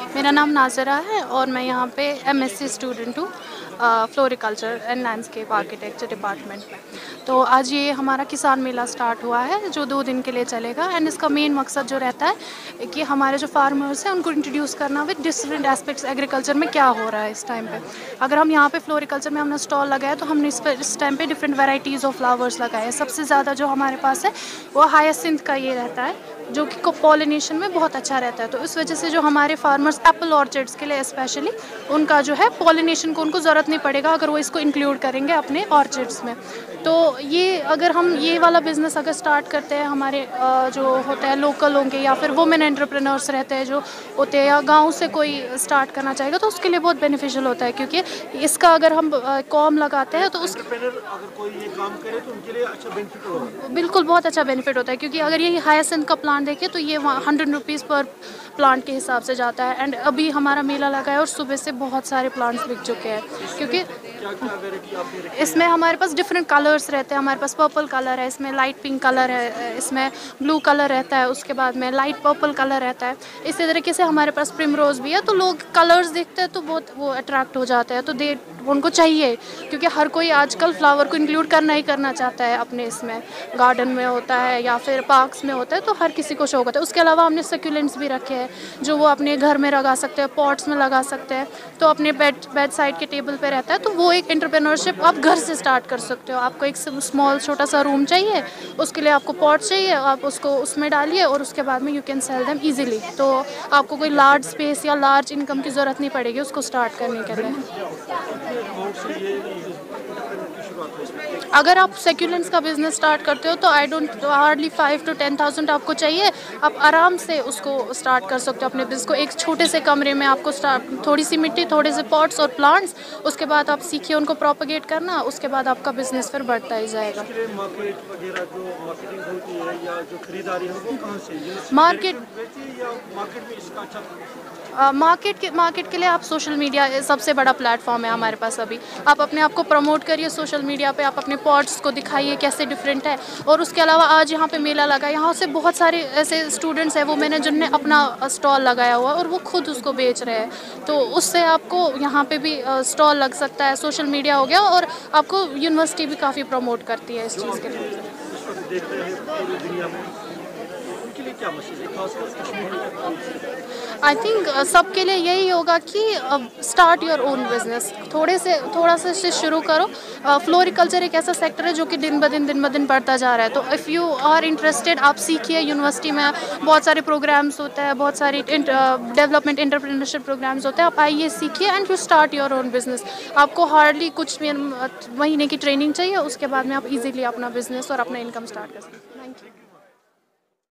मेरा नाम नाज़रा है और मैं यहाँ पे एमएससी स्टूडेंट हूँ floriculture and landscape architecture department में। तो आज ये हमारा किसान मेला स्टार्ट हुआ है जो 2 दिन के लिए चलेगा एंड इसका मेन मकसद जो रहता है कि हमारे जो फार्मर्स हैं उनको इंट्रोड्यूस करना विद डिफरेंट एस्पेक्ट्स एग्रीकल्चर में क्या हो रहा है इस टाइम पे। अगर हम यहाँ पे फ्लोरिकल्चर में हमने स्टॉल लगाया तो हमने इस टाइम पे डिफरेंट वेराइटीज़ ऑफ फ्लावर्स लगाए हैं। सबसे ज़्यादा जो हमारे पास है वो हायासिंथ का ये रहता है जो कि पॉलिनेशन में बहुत अच्छा रहता है। तो इस वजह से जो हमारे फार्मर्स एप्पल ऑर्चर्ड्स के लिए स्पेशली उनका जो है पॉलिनेशन को उनको ज़रूरत नहीं पड़ेगा अगर वो इसको इंक्लूड करेंगे अपने ऑर्चर्ड्स में। तो ये अगर हम ये वाला बिज़नेस अगर स्टार्ट करते हैं हमारे जो होता है लोकल होंगे या फिर वुमेन एंटरप्रेन्योर्स रहते हैं जो होते हैं या गाँव से कोई स्टार्ट करना चाहेगा तो उसके लिए बहुत बेनिफिशियल होता है क्योंकि इसका अगर हम कॉम लगाते हैं तो उस अगर कोई ये काम करे तो उनके लिए अच्छा बेनिफिट होगा। बिल्कुल बहुत अच्छा बेनिफिट होता है क्योंकि अगर ये हायासिंथ का प्लांट देखें तो ये 100 रुपीज़ पर प्लांट के हिसाब से जाता है। एंड अभी हमारा मेला लगा है और सुबह से बहुत सारे प्लांट्स बिक चुके हैं क्योंकि इसमें हमारे पास डिफरेंट कलर्स रहते हैं। हमारे पास पर्पल कलर है, इसमें लाइट पिंक कलर है, इसमें ब्लू कलर रहता है, उसके बाद में लाइट पर्पल कलर रहता है। इसी तरीके से हमारे पास प्रिमरोज़ भी है। तो लोग कलर्स देखते हैं तो बहुत वो अट्रैक्ट हो जाते हैं तो उनको चाहिए क्योंकि हर कोई आजकल फ्लावर को इंक्लूड करना ही करना चाहता है अपने इसमें गार्डन में होता है या फिर पार्क्स में होता है तो हर किसी को शौक होता है। उसके अलावा हमने सक्यूलेंट्स भी रखे हैं जो वो अपने घर में लगा सकते हैं, पॉट्स में लगा सकते हैं। तो अपने बेड साइड के टेबल पे रहता है तो वो एक एंटरप्रेन्योरशिप आप घर से स्टार्ट कर सकते हो। आपको एक स्मॉल छोटा सा रूम चाहिए, उसके लिए आपको पॉट चाहिए, आप उसको उसमें डालिए और उसके बाद में you can sell them easily. तो आपको कोई लार्ज स्पेस या लार्ज इनकम की ज़रूरत नहीं पड़ेगी उसको स्टार्ट करने के लिए। अगर आप सेक्यूलेंट्स का बिजनेस स्टार्ट करते हो तो आई डोंट हार्डली 5 to 10,000 आपको चाहिए। आप आराम से उसको स्टार्ट कर सकते हो अपने बिजनेस को एक छोटे से कमरे में। आपको थोड़ी सी मिट्टी, थोड़े से पॉट्स और प्लांट्स, उसके बाद आप सीखिए उनको प्रोपेगेट करना, उसके बाद आपका बिजनेस फिर बढ़ता ही जाएगा। मार्केट वगैरह जो मार्केटिंग होती है या जो खरीदारी है वो कहाँ से मार्केट में इसका अच्छा मार्केट के लिए आप सोशल मीडिया सबसे बड़ा प्लेटफॉर्म है हमारे पास अभी। आप अपने आप को प्रमोट करिए सोशल मीडिया पे, आप अपने पॉट्स को दिखाइए कैसे डिफरेंट है। और उसके अलावा आज यहाँ पे मेला लगा, यहाँ से बहुत सारे ऐसे स्टूडेंट्स हैं वो मैंने जिनने अपना स्टॉल लगाया हुआ और वो खुद उसको बेच रहे हैं। तो उससे आपको यहाँ पे भी स्टॉल लग सकता है। सोशल मीडिया हो गया और आपको यूनिवर्सिटी भी काफ़ी प्रमोट करती है इस चीज़ के लिए। देखते हैं पूरी दुनिया में उनके लिए क्या मैसेज है, खासकर कश्मीर में? आई थिंक सबके लिए यही होगा कि स्टार्ट योर ओन बिजनेस। थोड़ा से शुरू करो। फ्लोरिकल्चर एक ऐसा सेक्टर है जो कि दिन ब दिन बढ़ता जा रहा है। तो इफ़ यू आर इंटरेस्टेड आप सीखिए। यूनिवर्सिटी में बहुत सारे प्रोग्राम्स होते हैं, बहुत सारी डेवलपमेंट एंटरप्रेन्योरशिप प्रोग्राम्स होते हैं। आप आइए सीखिए and you start your own business. आपको हार्डली कुछ महीने की ट्रेनिंग चाहिए, उसके बाद में आप इजीली अपना बिजनेस और अपना इनकम स्टार्ट कर सकते हैं। Thank you.